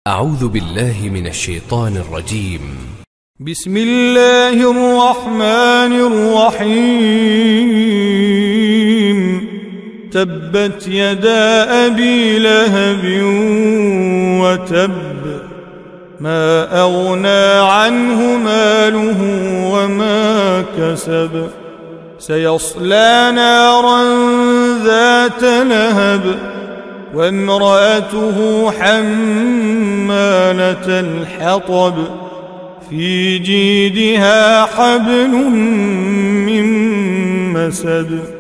أعوذ بالله من الشيطان الرجيم. بسم الله الرحمن الرحيم. تبت يدا أبي لهب وتب، ما أغنى عنه ماله وما كسب، سيصلى نارا ذات لهب وامرأته حمالة الحطب، في جيدها حبل من مسد.